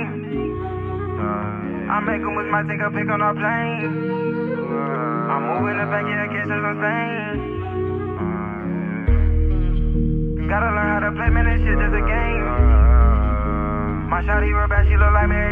I make them with my take a pic on our plane. I'm moving the back, yeah, catch us on Spain. Gotta learn how to play, man, this shit just a game. My shawty real bad, she look like Mary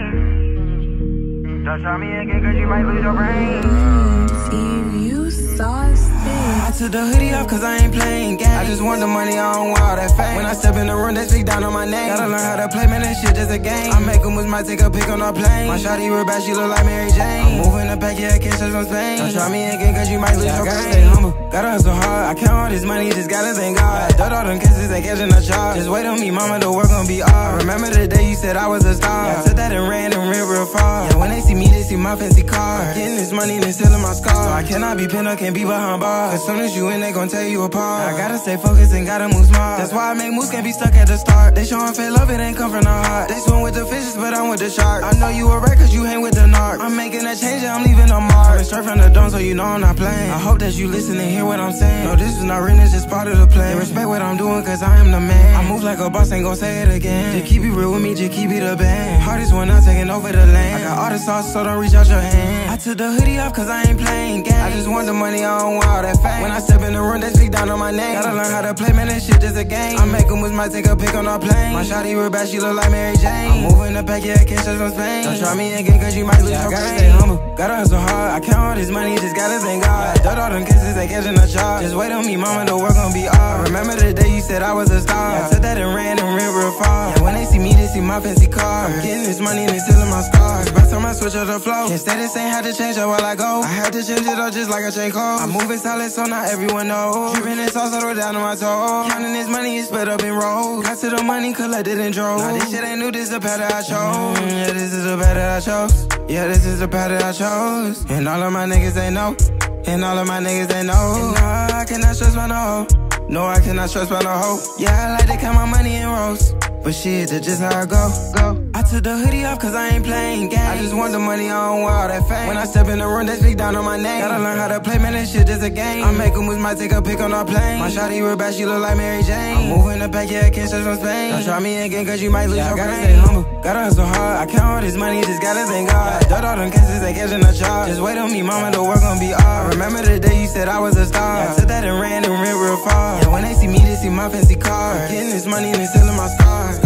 Jane. Don't try me again, cause you might lose your brain. See, you saucy. I took the hoodie off cause I ain't playing games. I just want the money, I don't want all that fame. When I step in the room, they speak down on my name. Gotta learn how to play, man, that shit just a game. I make them with my take a pic on our plane. My shawty real bad, she look like Mary Jane. I'm moving the back, yeah, catch us on Spain. Don't try me again cause you might lose your brain. Gotta stay humble, gotta hustle hard. I count all this money, just gotta thank God. Dirt all them kisses, they catching a charge. Just wait on me, mama, the work gon' be hard. Remember the day you said I was a star. Yeah, I took that and ran real far. Yeah, when they see me, they see my fancy car. Getting this money and selling my scars. So I cannot be pinned up, can't be behind bars. As soon as you in, they gon' tear you apart. I gotta stay focused and gotta move smart. That's why I make moves, can't be stuck at the start. They showin' fake love, it ain't come from the heart. They swim with the fishes, but I'm with the shark. I know you a wreck cause you hang with the narc. I'm making a change, yeah, I'm leaving a mark. I'm straight from the dome, so you know I'm not playing. I hope that you listen and hear what I'm saying. No, this is not written, it's just part of the plan. Respect what I'm doing cause I am the man. I move like a boss, ain't gon' say it again. Just keep it real with me, just keep it a band. Hardest one, I'm taking over the land. I got all the sauce, so don't reach out your hand. I took the hoodie off cause I ain't playing games. I just want the money, I don't want all that fame. When I step in the room, they speak down on my name. Gotta learn how to play, man, that shit just a game. I make them with my take a pic on our plane. My shawty real bad, she look like Mary Jane. I'm moving the back, yeah, catch us on Spain. Don't try me again cause you might lose your brain. Gotta stay humble, gotta hustle hard. I count all this money, just gotta thank God. Dirt all them kisses, they catching a charge. Just wait on me, mama, the work gon' be hard. Remember the day you said I was a star. Yeah, I took that and ran real far. Yeah, when they see me, they see my fancy car. I'm getting this money and they selling my scars. By the time I switch up the flow, can't stay the same, had to change up while I go. I had to change it up just like a J. Cole. I'm moving solid, so not everyone knows. Dripping this sauce all down to my toes. Counting this money, it's split up in rolls. Got to the money, collected in droves. Now this shit ain't new, this is a path that I chose. Yeah, this is a path that I chose. Yeah, this is a path that I chose. And all of my niggas, they know. And all of my niggas, they know. And no, I cannot trust my no. No, I cannot trust my no hoe. Yeah, I like to count my money in rolls. But shit, that's just how I go. I took the hoodie off cause I ain't playing games. I just want the money, I don't want all that fame. When I step in the room, they speak down on my name. Gotta learn how to play, man, that shit just a game. I make them with my take a pic on our plane. My shawty real bad, she look like Mary Jane. I'm moving the back, yeah, catch us on Spain. Don't try me again cause you might lose your brain. Gotta stay humble, gotta hustle hard. I count all this money, just gotta thank God. Dirt all them kisses, they catching a charge. Just wait on me, mama, the work gon' be hard. Remember the day you said I was a star. Yeah, I took that and ran real far. Yeah, when they see me, they see my fancy car. Getting this money and they selling my scars.